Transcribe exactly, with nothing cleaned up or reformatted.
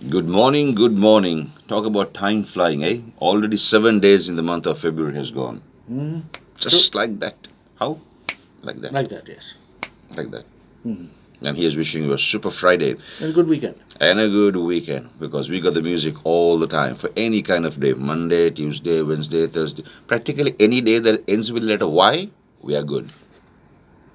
Good morning, good morning. Talk about time flying, eh? Already seven days in the month of February has gone. Mm, Just like that. How? Like that. like that, yes. Like that. Mm. And he is wishing you a super Friday And a good weekend. and a good weekend because we got the music all the time for any kind of day Monday, Tuesday, Wednesday, Thursday. Practically any day that ends with letter Y, we are good.